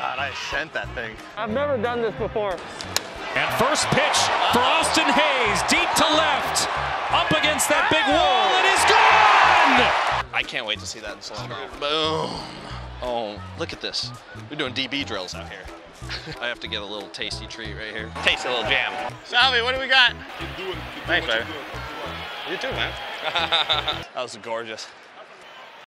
God, I sent that thing. I've never done this before. And first pitch for Austin Hayes, deep to left, up against that big wall, and is gone! I can't wait to see that in slow mo. Boom. Oh, look at this. We're doing DB drills out here. I have to get a little tasty treat right here. Taste a little jam. Salvi, what do we got? Keep doing Thanks, what baby. you're doing. You too, man. That was gorgeous.